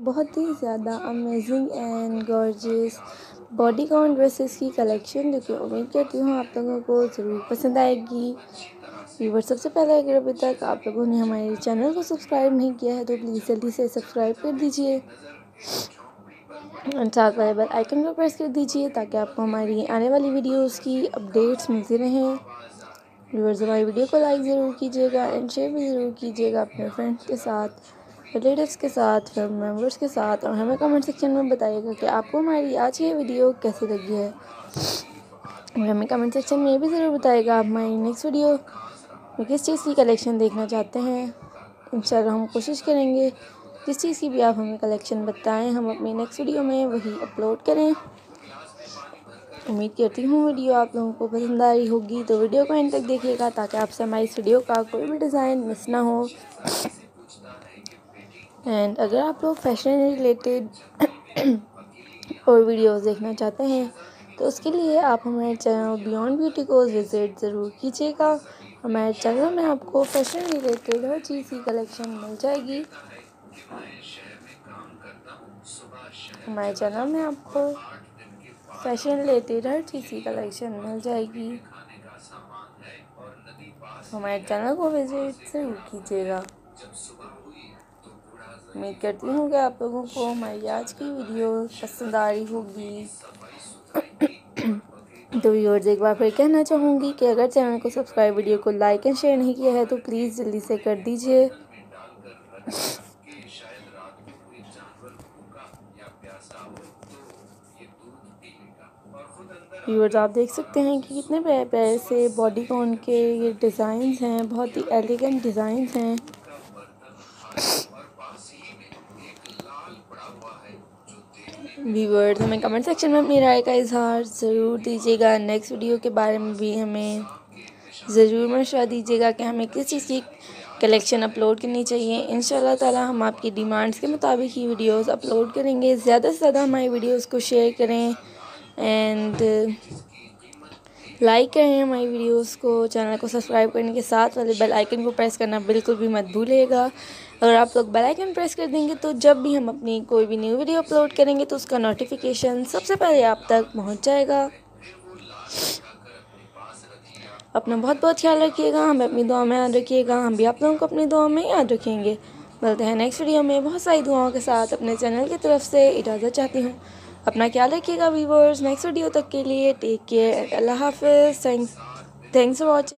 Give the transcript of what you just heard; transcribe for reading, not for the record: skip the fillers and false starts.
बहुत ही ज़्यादा amazing and gorgeous bodycon dresses की कलेक्शन, जो कि उम्मीद करती हूँ आप लोगों को ज़रूर पसंद आएगी। व्यूअर, सबसे पहले अगर अभी तक आप लोगों ने हमारे चैनल को सब्सक्राइब नहीं किया है तो प्लीज़ जल्दी से सब्सक्राइब कर दीजिए और साथ वाले बेल आइकन को प्रेस कर दीजिए ताकि आपको हमारी आने वाली वीडियोस की अपडेट्स मिलती रहें। व्यूअर्स, हमारी वीडियो को लाइक ज़रूर कीजिएगा एंड शेयर भी ज़रूर कीजिएगा अपने फ्रेंड्स के साथ, रिलेटिव्स के साथ, फैमिली मेम्बर्स के साथ, और हमें कमेंट सेक्शन में बताइएगा कि आपको हमारी आज की वीडियो कैसी लगी है। और हमें कमेंट सेक्शन में ये भी ज़रूर बताइएगा आप हमारी नेक्स्ट वीडियो में किस चीज़ की कलेक्शन देखना चाहते हैं। इंशाल्लाह हम कोशिश करेंगे जिस चीज़ की भी आप हमें कलेक्शन बताएं हम अपनी नेक्स्ट वीडियो में वही अपलोड करें। उम्मीद करती हूँ वीडियो आप लोगों को पसंद आ रही होगी, तो वीडियो को एंड तक देखिएगा ताकि आपसे हमारी इस वीडियो का कोई भी डिज़ाइन मिस ना हो। एंड अगर आप लोग फैशन रिलेटेड और वीडियोस देखना चाहते हैं तो उसके लिए आप हमारे चैनल बियॉन्ड ब्यूटी को विज़िट ज़रूर कीजिएगा। हमारे चैनल में आपको फैशन रिलेटेड हर चीज़ की कलेक्शन मिल जाएगी। हमारे चैनल में आपको फैशन रिलेटेड हर चीज़ की कलेक्शन मिल जाएगी। हमारे चैनल को विज़िट ज़रूर कीजिएगा। उम्मीद करती हूँ कि आप लोगों को हमारी आज की वीडियो पसंद आ रही होगी। तो व्यूअर्स, एक बार फिर कहना चाहूँगी कि अगर चैनल को सब्सक्राइब, वीडियो को लाइक एंड शेयर नहीं किया है तो प्लीज़ जल्दी से कर दीजिए। व्यूअर्स, आप देख सकते हैं कि कितने प्यारे प्यारे से बॉडीकॉन के ये डिज़ाइंस हैं, बहुत ही एलिगेंट डिज़ाइंस हैं। व्यूअर्स, हमें कमेंट सेक्शन में अपनी राय का इजहार ज़रूर दीजिएगा। नेक्स्ट वीडियो के बारे में भी हमें ज़रूर मशवरा दीजिएगा कि हमें किस चीज़ की कलेक्शन अपलोड करनी चाहिए। इंशाल्लाह ताला हम आपकी डिमांड्स के मुताबिक ही वीडियोस अपलोड करेंगे। ज़्यादा से ज़्यादा हमारी वीडियोस को शेयर करें एंड लाइक करें हमारी वीडियोस को। चैनल को सब्सक्राइब करने के साथ वाले बेल आइकन को प्रेस करना बिल्कुल भी मत भूलिएगा। अगर आप लोग बेल आइकन प्रेस कर देंगे तो जब भी हम अपनी कोई भी न्यू वीडियो अपलोड करेंगे तो उसका नोटिफिकेशन सबसे पहले आप तक पहुंच जाएगा। अपना बहुत बहुत ख्याल रखिएगा, हमें अपनी दुआ में याद रखिएगा, हम भी आप लोगों को अपनी दुआ में याद रखेंगे। मिलते हैं नेक्स्ट वीडियो में बहुत सारी दुआओं के साथ। अपने चैनल की तरफ से इजाज़त चाहती हूँ। अपना ख्याल रखिएगा व्यूअर्स। नेक्स्ट वीडियो तक के लिए टेक केयर, अल्लाह हाफिज़। Thanks for watching.